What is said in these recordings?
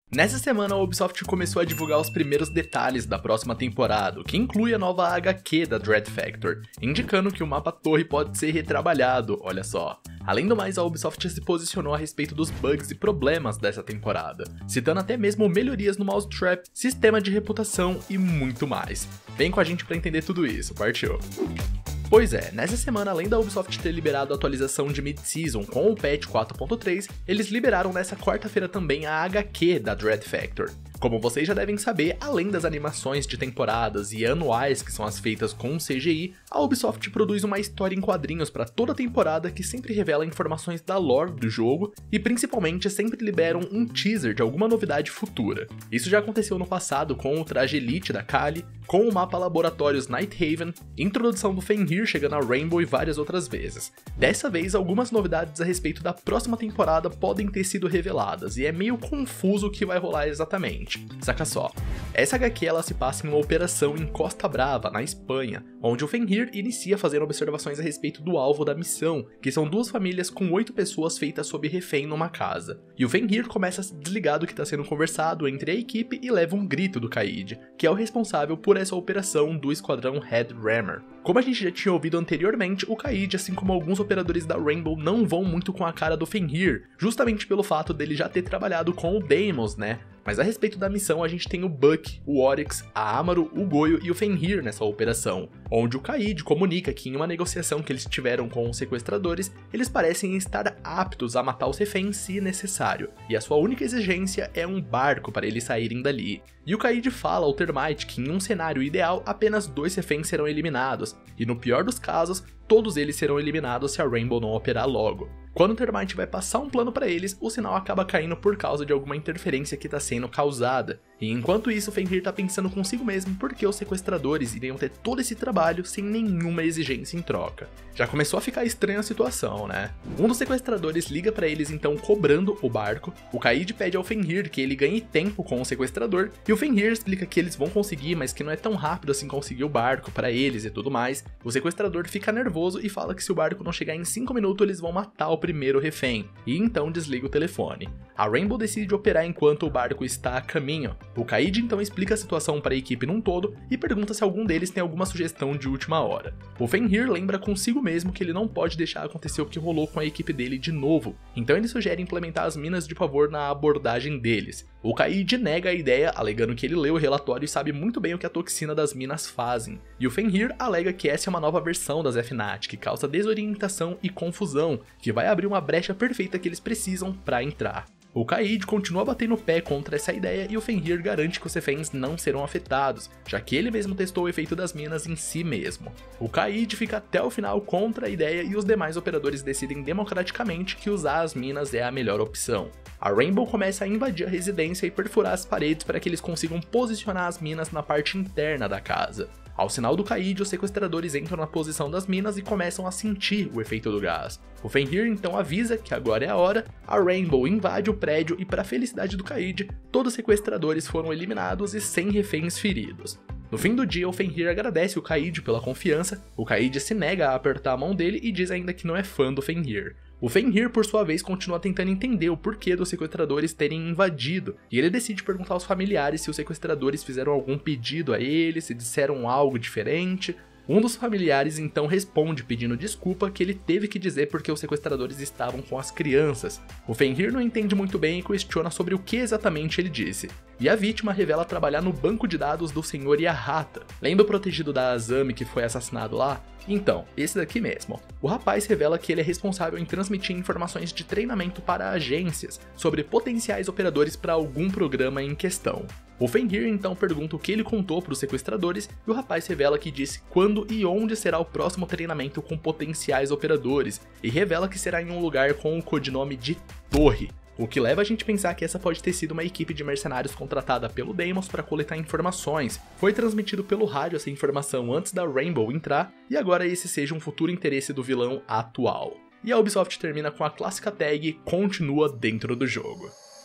Nessa semana, a Ubisoft começou a divulgar os primeiros detalhes da próxima temporada, que inclui a nova HQ da Dread Factor, indicando que o mapa torre pode ser retrabalhado, olha só. Além do mais, a Ubisoft se posicionou a respeito dos bugs e problemas dessa temporada, citando até mesmo melhorias no mousetrap, sistema de reputação e muito mais. Vem com a gente pra entender tudo isso, partiu! Pois é, nessa semana, além da Ubisoft ter liberado a atualização de mid-season com o patch 4.3, eles liberaram nessa quarta-feira também a HQ da Dread Factor. Como vocês já devem saber, além das animações de temporadas e anuais que são as feitas com CGI, a Ubisoft produz uma história em quadrinhos para toda a temporada que sempre revela informações da lore do jogo e principalmente sempre liberam um teaser de alguma novidade futura. Isso já aconteceu no passado com o traje Elite da Kali, com o mapa Laboratórios Nighthaven, introdução do Fenrir chegando a Rainbow e várias outras vezes. Dessa vez, algumas novidades a respeito da próxima temporada podem ter sido reveladas e é meio confuso o que vai rolar exatamente. Saca só, essa HQ ela se passa em uma operação em Costa Brava, na Espanha, onde o Fenrir inicia fazendo observações a respeito do alvo da missão, que são duas famílias com 8 pessoas feitas sob refém numa casa. E o Fenrir começa a se desligar do que está sendo conversado entre a equipe e leva um grito do Kaid, que é o responsável por essa operação do esquadrão Red Rammer. Como a gente já tinha ouvido anteriormente, o Kaid, assim como alguns operadores da Rainbow, não vão muito com a cara do Fenrir, justamente pelo fato dele já ter trabalhado com o Deimos, né? Mas a respeito da missão, a gente tem o Buck, o Oryx, a Amaro, o Goyo e o Fenrir nessa operação, onde o Kaid comunica que em uma negociação que eles tiveram com os sequestradores, eles parecem estar aptos a matar os reféns se necessário, e a sua única exigência é um barco para eles saírem dali. E o Kaid fala ao Termite que em um cenário ideal, apenas 2 reféns serão eliminados, e no pior dos casos, todos eles serão eliminados se a Rainbow não operar logo. Quando o Termite vai passar um plano para eles, o sinal acaba caindo por causa de alguma interferência que está sendo causada. E enquanto isso, o Fenrir tá pensando consigo mesmo porque os sequestradores iriam ter todo esse trabalho sem nenhuma exigência em troca. Já começou a ficar estranha a situação, né? Um dos sequestradores liga para eles então cobrando o barco, o Kaid pede ao Fenrir que ele ganhe tempo com o sequestrador, e o Fenrir explica que eles vão conseguir, mas que não é tão rápido assim conseguir o barco para eles e tudo mais. O sequestrador fica nervoso e fala que se o barco não chegar em 5 minutos eles vão matar o primeiro refém, e então desliga o telefone. A Rainbow decide operar enquanto o barco está a caminho. O Kaid então explica a situação para a equipe num todo e pergunta se algum deles tem alguma sugestão de última hora. O Fenrir lembra consigo mesmo que ele não pode deixar acontecer o que rolou com a equipe dele de novo, então ele sugere implementar as minas de pavor na abordagem deles. O Kaid nega a ideia, alegando que ele leu o relatório e sabe muito bem o que a toxina das minas fazem. E o Fenrir alega que essa é uma nova versão das FNAT, que causa desorientação e confusão, que vai abrir uma brecha perfeita que eles precisam para entrar. O Kaid continua batendo o pé contra essa ideia e o Fenrir garante que os reféns não serão afetados, já que ele mesmo testou o efeito das minas em si mesmo. O Kaid fica até o final contra a ideia e os demais operadores decidem democraticamente que usar as minas é a melhor opção. A Rainbow começa a invadir a residência e perfurar as paredes para que eles consigam posicionar as minas na parte interna da casa. Ao sinal do Kaid, os sequestradores entram na posição das minas e começam a sentir o efeito do gás. O Fenrir então avisa que agora é a hora, a Rainbow invade o prédio e, para a felicidade do Kaid, todos os sequestradores foram eliminados e 100 reféns feridos. No fim do dia, o Fenrir agradece o Kaid pela confiança, o Kaid se nega a apertar a mão dele e diz ainda que não é fã do Fenrir. O Fenrir, por sua vez, continua tentando entender o porquê dos sequestradores terem invadido, e ele decide perguntar aos familiares se os sequestradores fizeram algum pedido a ele, se disseram algo diferente. Um dos familiares então responde pedindo desculpa que ele teve que dizer porque os sequestradores estavam com as crianças. O Fenrir não entende muito bem e questiona sobre o que exatamente ele disse. E a vítima revela trabalhar no banco de dados do Sr. Yahata. Lembra o protegido da Azami que foi assassinado lá? Então, esse daqui mesmo. O rapaz revela que ele é responsável em transmitir informações de treinamento para agências sobre potenciais operadores para algum programa em questão. O Fenrir então pergunta o que ele contou para os sequestradores e o rapaz revela que disse quando e onde será o próximo treinamento com potenciais operadores e revela que será em um lugar com o codinome de Torre. O que leva a gente a pensar que essa pode ter sido uma equipe de mercenários contratada pelo Deimos para coletar informações. Foi transmitido pelo rádio essa informação antes da Rainbow entrar, e agora esse seja um futuro interesse do vilão atual. E a Ubisoft termina com a clássica tag "Continua dentro do jogo".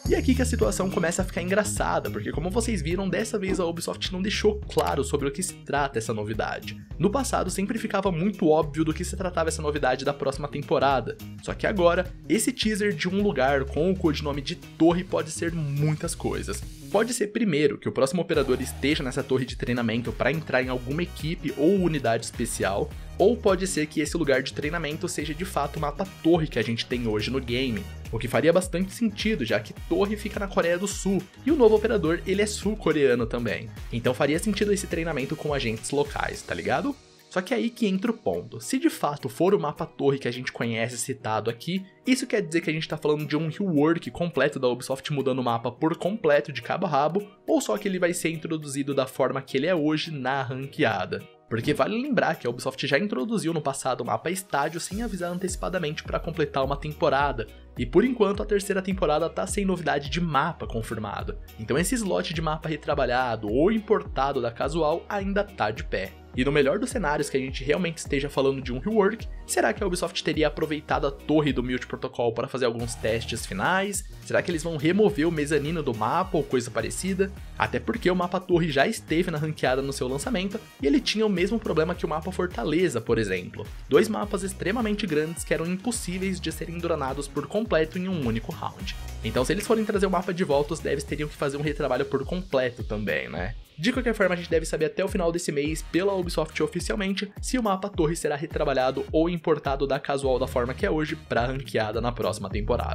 E é aqui que a situação começa a ficar engraçada, porque como vocês viram, dessa vez a Ubisoft não deixou claro sobre o que se trata essa novidade. No passado sempre ficava muito óbvio do que se tratava essa novidade da próxima temporada, só que agora, esse teaser de um lugar com o codinome de Torre pode ser muitas coisas. Pode ser primeiro que o próximo operador esteja nessa torre de treinamento para entrar em alguma equipe ou unidade especial, ou pode ser que esse lugar de treinamento seja de fato o mapa torre que a gente tem hoje no game, o que faria bastante sentido, já que Torre fica na Coreia do Sul, e o novo operador ele é sul-coreano também, então faria sentido esse treinamento com agentes locais, tá ligado? Só que é aí que entra o ponto, se de fato for o mapa torre que a gente conhece citado aqui, isso quer dizer que a gente tá falando de um rework completo da Ubisoft mudando o mapa por completo de cabo a rabo, ou só que ele vai ser introduzido da forma que ele é hoje na ranqueada. Porque vale lembrar que a Ubisoft já introduziu no passado o mapa estádio sem avisar antecipadamente para completar uma temporada, e por enquanto a terceira temporada tá sem novidade de mapa confirmado, então esse slot de mapa retrabalhado ou importado da Casual ainda tá de pé. E no melhor dos cenários que a gente realmente esteja falando de um rework, será que a Ubisoft teria aproveitado a torre do multiprotocol para fazer alguns testes finais? Será que eles vão remover o mezanino do mapa ou coisa parecida? Até porque o mapa torre já esteve na ranqueada no seu lançamento e ele tinha o mesmo problema que o mapa Fortaleza, por exemplo. Dois mapas extremamente grandes que eram impossíveis de serem dranados por completo em um único round. Então se eles forem trazer o mapa de volta, os devs teriam que fazer um retrabalho por completo também, né? De qualquer forma, a gente deve saber até o final desse mês, pela Ubisoft oficialmente, se o mapa torre será retrabalhado ou importado da Casual da forma que é hoje para ranqueada na próxima temporada.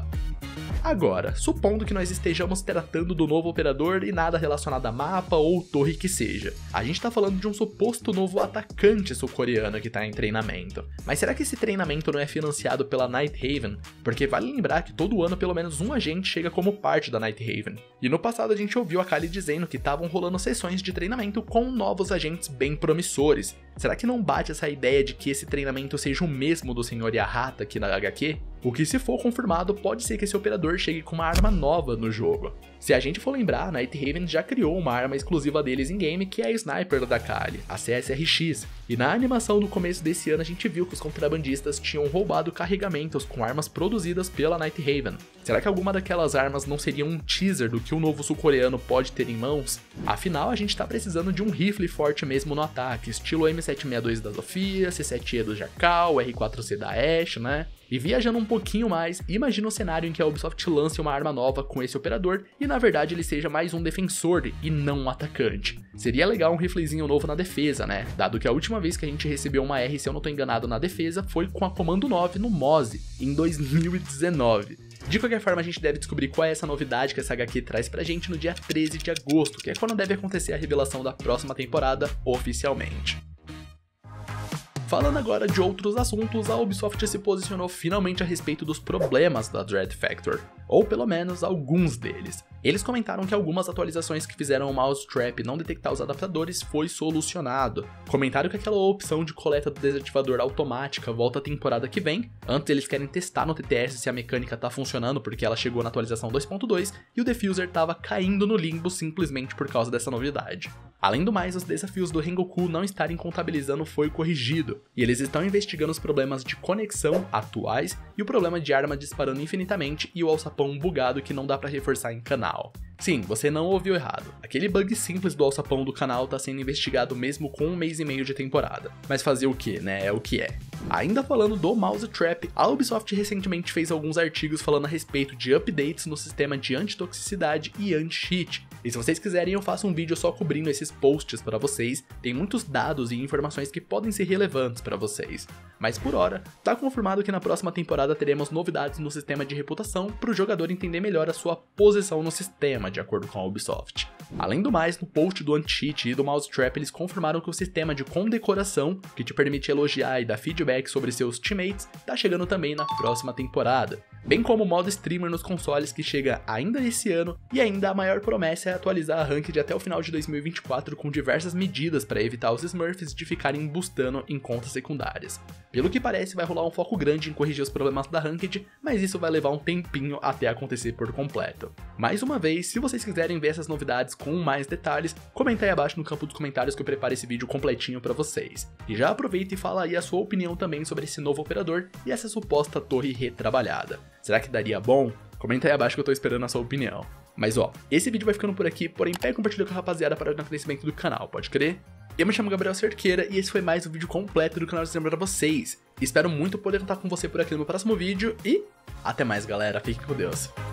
Agora, supondo que nós estejamos tratando do novo operador e nada relacionado a mapa ou torre que seja, a gente tá falando de um suposto novo atacante sul-coreano que tá em treinamento. Mas será que esse treinamento não é financiado pela Nighthaven? Porque vale lembrar que todo ano pelo menos um agente chega como parte da Nighthaven. E no passado a gente ouviu a Kali dizendo que estavam rolando sessões de treinamento com novos agentes bem promissores. Será que não bate essa ideia de que esse treinamento seja o mesmo do Sr. Yahata aqui na HQ? O que, se for confirmado, pode ser que esse operador chegue com uma arma nova no jogo. Se a gente for lembrar, a Nighthaven já criou uma arma exclusiva deles em game, que é a Sniper da Kali, a CSRX, e na animação do começo desse ano a gente viu que os contrabandistas tinham roubado carregamentos com armas produzidas pela Nighthaven. Será que alguma daquelas armas não seria um teaser do que o novo sul-coreano pode ter em mãos? Afinal, a gente tá precisando de um rifle forte mesmo no ataque, estilo M762 da Zofia, C7E do Jackal, R4C da Ashe, né? E viajando um pouquinho mais, imagina um cenário em que a Ubisoft lance uma arma nova com esse operador e na verdade ele seja mais um defensor e não um atacante. Seria legal um riflezinho novo na defesa, né? Dado que a última vez que a gente recebeu uma R, se eu não tô enganado, na defesa foi com a Comando 9 no Moze, em 2019. De qualquer forma, a gente deve descobrir qual é essa novidade que essa HQ traz pra gente no dia 13 de agosto, que é quando deve acontecer a revelação da próxima temporada oficialmente. Falando agora de outros assuntos, a Ubisoft se posicionou finalmente a respeito dos problemas da Dread Factor, ou pelo menos alguns deles. Eles comentaram que algumas atualizações que fizeram o Mousetrap não detectar os adaptadores foi solucionado. Comentaram que aquela opção de coleta do desativador automática volta a temporada que vem. Antes eles querem testar no TTS se a mecânica tá funcionando porque ela chegou na atualização 2.2 e o Defuser tava caindo no limbo simplesmente por causa dessa novidade. Além do mais, os desafios do Rengoku não estarem contabilizando foi corrigido, e eles estão investigando os problemas de conexão atuais e o problema de arma disparando infinitamente e o alçapão bugado que não dá pra reforçar em canal. Sim, você não ouviu errado. Aquele bug simples do alçapão do canal tá sendo investigado mesmo com 1 mês e meio de temporada. Mas fazer o que, né? É o que é. Ainda falando do Mousetrap, a Ubisoft recentemente fez alguns artigos falando a respeito de updates no sistema de antitoxicidade e anti-cheat. E se vocês quiserem eu faço um vídeo só cobrindo esses posts para vocês, tem muitos dados e informações que podem ser relevantes para vocês. Mas por hora, tá confirmado que na próxima temporada teremos novidades no sistema de reputação para o jogador entender melhor a sua posição no sistema, de acordo com a Ubisoft. Além do mais, no post do anti-cheat e do Mousetrap eles confirmaram que o sistema de condecoração, que te permite elogiar e dar feedback sobre seus teammates, tá chegando também na próxima temporada. Bem como o modo streamer nos consoles que chega ainda esse ano, e ainda a maior promessa é atualizar a Ranked até o final de 2024 com diversas medidas para evitar os Smurfs de ficarem boostando em contas secundárias. Pelo que parece vai rolar um foco grande em corrigir os problemas da Ranked, mas isso vai levar um tempinho até acontecer por completo. Mais uma vez, se vocês quiserem ver essas novidades com mais detalhes, comenta aí abaixo no campo dos comentários que eu preparo esse vídeo completinho para vocês. E já aproveita e fala aí a sua opinião também sobre esse novo operador e essa suposta torre retrabalhada. Será que daria bom? Comenta aí abaixo que eu tô esperando a sua opinião. Mas ó, esse vídeo vai ficando por aqui, porém pega e compartilha com a rapaziada para ajudar no crescimento do canal, pode crer? Eu me chamo Gabriel Cerqueira e esse foi mais um vídeo completo do canal de Cinema pra vocês. Espero muito poder contar com você por aqui no meu próximo vídeo e até mais galera, fiquem com Deus.